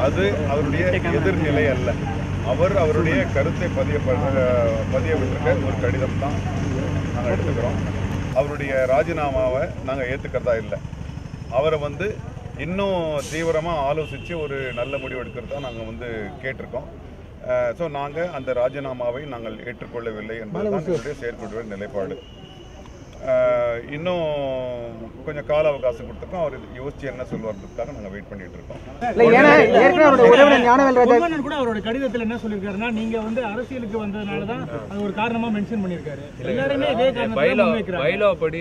அது அவருடைய எதிர்நிலை அல்ல. அவர் அவருடைய கருத்தை பதிய விட்டுருக்க ஒரு கடிதம் தான் நாங்கள் எடுத்துக்கிறோம். அவருடைய ராஜினாமாவை நாங்கள் ஏற்றுக்கிறதா இல்லை. அவரை இன்னும் தீவிரமாக ஆலோசித்து ஒரு நல்ல முடிவு எடுக்கிறதா நாங்கள் கேட்டிருக்கோம். ஸோ நாங்கள் அந்த ராஜினாமாவை நாங்கள் ஏற்றுக்கொள்ளவில்லை என்பது தான் என்னுடைய செயற்குழுவின் நிலைப்பாடு. இன்னும் கொஞ்சம் கால அவகாசம் கொடுத்துருக்கோம். அவர் யோசிச்சு என்ன சொல்லுவார்ன்றதுக்காக நாங்கள் வெயிட் பண்ணிட்டு இருக்கோம். கூட அவரோட கடிதத்தில் என்ன சொல்லியிருக்காருன்னா, நீங்க அரசியலுக்கு வந்ததுனால தான் அது ஒரு காரணமா மென்ஷன் பண்ணியிருக்காரு. எல்லாருமே இதே காரணத்தை பைலா படி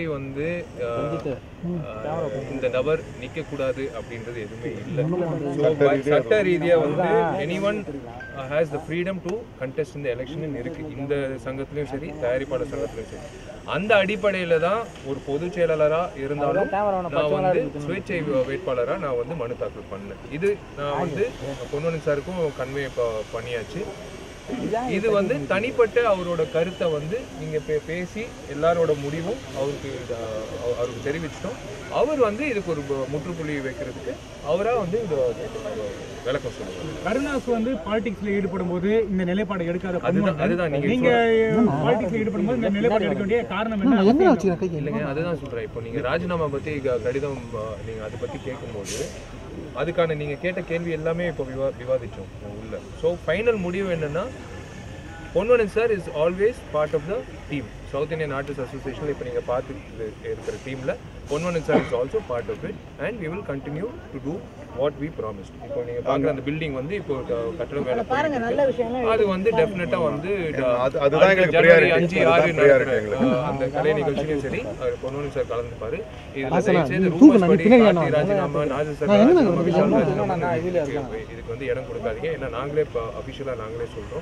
இந்த நபர் நிக்க கூடாது அப்படின்றது எதுவுமே இல்லை. சட்ட ரீதியா anyone has the freedom to contest in the election இருக்கு. இந்த சங்கத்திலும் சரி, தயாரிப்பாளர் சங்கத்திலும் சரி. அந்த அடிப்படையில தான் ஒரு பொதுச் செயலாளரா இருந்தாலும் நான் சுயேட்சை வேட்பாளரா நான் மனு தாக்கல் பண்ணேன். இது நான் பொன்வனன் சாருக்கும் கன்வே பண்ணியாச்சு. இது தனிப்பட்ட அவரோட கருத்தை நீங்க பேசி எல்லாரோட முடிவும் அவருக்கு தெரிவிச்சிட்டோம். அவர் இதுக்கு ஒரு முற்றுப்புள்ளி வைக்கிறதுக்கு அவரா விளக்கம் சொல்லுவாங்க. கருணாஸ் பாலிடிக்ஸ்ல ஈடுபடும் போது இந்த நிலைப்பாடு எடுக்காத அதுதான் நீங்க பாலிடிக்ஸ்ல ஈடுபடும் போது இந்த நிலைப்பாடு எடுக்க வேண்டிய காரணம் என்ன? இல்லைங்க, அதுதான் சொல்றேன். இப்போ நீங்க ராஜினாமா பத்தி கடிதம் நீங்க அதை பத்தி கேட்கும்போது அதுக்கான நீங்க கேட்ட கேள்வி எல்லாமே இப்போ விவாதிச்சோம் உள்ள. ஸோ ஃபைனல் முடிவு என்னன்னா, Ponvannan sir is always part of the team. South Indian artist அசோசியேஷனில் இப்போ நீங்கள் பார்த்து இருக்கிற டீமில் Ponvannan sir is also part of it and we will continue to do what we promised. இப்போ நீங்கள் பார்க்குற அந்த பில்டிங் இப்போ கட்டடம் வேலை அது டெஃபினட்டாக ஜனவரி 5, 6 நடக்கிற அந்த கலை நிகழ்ச்சியும் சரி பொன்வனன் சார் கலந்துப்பாரு. இதில் சேர்ந்து ரூமர்ஸ் படி ராஜினாமா, நாஜர் சார் ராஜினாமா, விஷால் ராஜினாமா இதுக்கு இடம் கொடுக்காதீங்க. ஏன்னா நாங்களே இப்போ அஃபிஷியலாக நாங்களே சொல்கிறோம்.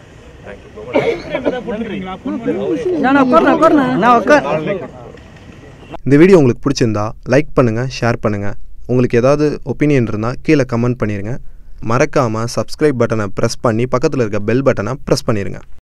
இந்த வீடியோ உங்களுக்கு பிடிச்சிருந்தா லைக் பண்ணுங்கள், ஷேர் பண்ணுங்கள். உங்களுக்கு ஏதாவது ஒப்பீனியன் இருந்தால் கீழே கமெண்ட் பண்ணிடுங்க. மறக்காமல் சப்ஸ்கிரைப் பட்டனை ப்ரெஸ் பண்ணி பக்கத்தில் இருக்க பெல் பட்டனை ப்ரெஸ் பண்ணிடுங்க.